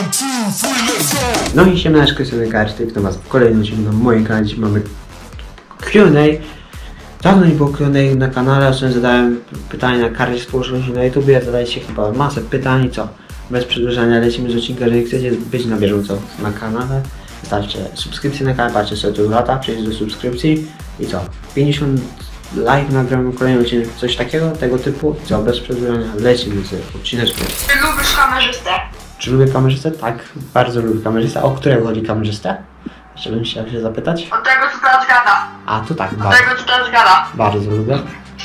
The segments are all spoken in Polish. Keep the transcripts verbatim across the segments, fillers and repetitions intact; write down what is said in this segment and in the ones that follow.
No i siemaneczko, jestem Karty, witam was w kolejnym odcinku na moim kanale. Dziś mamy Q and A. Dawno nie było Q and A na kanale, ostatnio zadałem pytania na karcie społeczności na YouTubie. Zadajcie chyba masę pytań i co? Bez przedłużania lecimy z odcinka. Jeżeli chcecie być na bieżąco na kanale, wystarczy subskrypcję na kanał, patrzcie sobie tu lata, przejdź do subskrypcji i co? pięćdziesiąt like, nagramy kolejny odcinek, coś takiego, tego typu i co? Bez przedłużania lecimy z odcineczkiem. Czy lubisz kamerzystę? Czy lubię kamerzystę? Tak, bardzo lubię kamerzystę. O którego chodzi kamerzystę? Jeszcze bym chciał się zapytać. Od tego co teraz gada. A, to tak, Od bardzo, tego co teraz gada. bardzo lubię.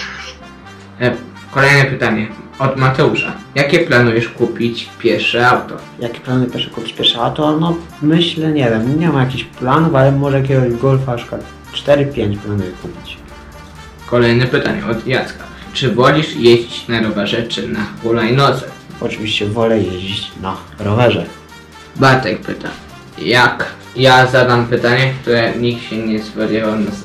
E, Kolejne pytanie od Mateusza. Jakie planujesz kupić pierwsze auto? Jakie plany pierwsze kupić pierwsze auto? No myślę, nie wiem, nie mam jakichś planów, ale może jakiegoś Golfa na przykład cztery pięć planuję kupić. Kolejne pytanie od Jacka. Czy wolisz jeździć na rowerze czy na hulajnodze? Oczywiście wolę jeździć na rowerze. Bartek pyta. Jak? Ja zadam pytanie, które nikt się nie spodziewał nas.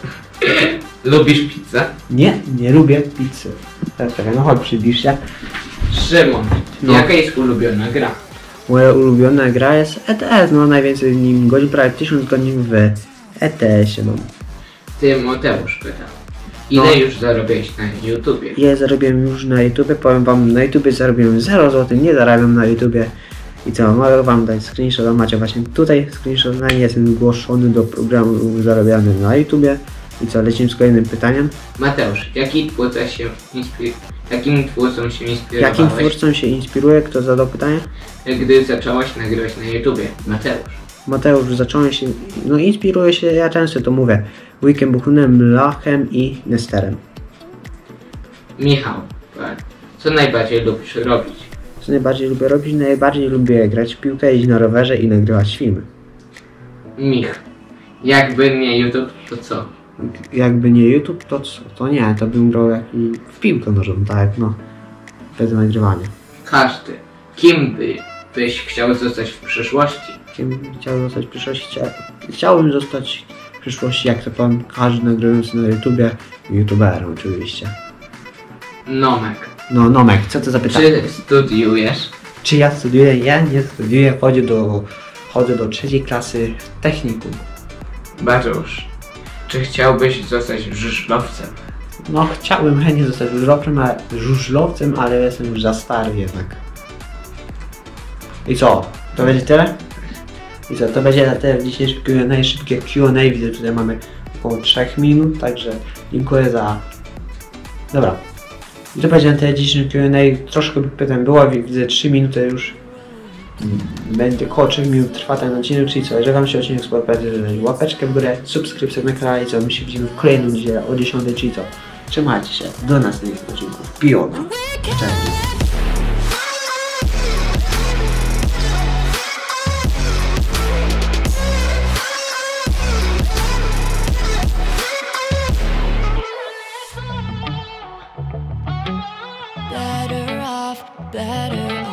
Lubisz pizzę? Nie, nie lubię pizzy. Tak, tak, no chodź, przybliż się. Szymon, No. jaka jest ulubiona gra? Moja ulubiona gra jest E T S, no najwięcej w nim godzin, prawie tysiąc godzin w E T S-ie mam. Ty Mateusz pyta. Ile No. już zarobiłeś na YouTubie? Ja zarobiłem już na YouTubie, powiem wam, na YouTubie zarobiłem zero złotych, nie zarabiam na YouTubie. I co, mogę wam dać screenshot, macie właśnie tutaj screenshot, na nie jestem zgłoszony do programu zarabiany na YouTubie. I co, lecimy z kolejnym pytaniem. Mateusz, jaki twórca się inspiruje? Jakim twórcą się inspirowałeś? Jakim twórcą się inspiruje? Kto zadał pytanie? Gdy zacząłeś nagrywać na YouTubie? Mateusz. Mateusz, zacząłem się, no inspiruję się, ja często to mówię, Wickiem Buchunem, Lachem i Nesterem. Michał, co najbardziej lubisz robić? Co najbardziej lubię robić? Najbardziej lubię grać w piłkę, jeździć na rowerze i nagrywać filmy. Mich, jakby nie YouTube, to co? Jakby nie YouTube, to co? To nie, to bym grał jak i w piłkę nożną, tak, no. Bez nagrywania. Każdy. Kim by, byś chciał zostać w przyszłości? Kim chciałbym zostać w przyszłości? Chcia- Chciałbym zostać w przyszłości, jak to powiem, każdy nagrywający na YouTubie, YouTuberem oczywiście. Nomek. No, Nomek, co to za pytanie? Czy studiujesz? Czy ja studiuję? Ja nie studiuję, chodzę do, chodzę do trzeciej klasy technikum. Bartosz. Czy chciałbyś zostać żużlowcem? No, chciałbym chętnie zostać żużlowcem, ale, żużlowcem, ale jestem już za stary jednak. I co? To będzie tyle? I co? To będzie na tyle w dzisiejszym Q and A, szybkie Q and A. Widzę, tutaj mamy około trzech minut, także dziękuję za... Dobra. I to będzie na tyle w dzisiejszym Q and A. Troszkę pytań było, widzę trzy minuty już. Będzie około trzech minut trwa ten odcinek, czyli co? Jeżeli wam się odcinek spodobał, to łapeczkę w górę, subskrypcję na kanale i co? My się widzimy w kolejną niedzielę o dziesiątej, czyli co? Trzymajcie się, do następnych odcinków. Piona. Cześć. Better off, better off.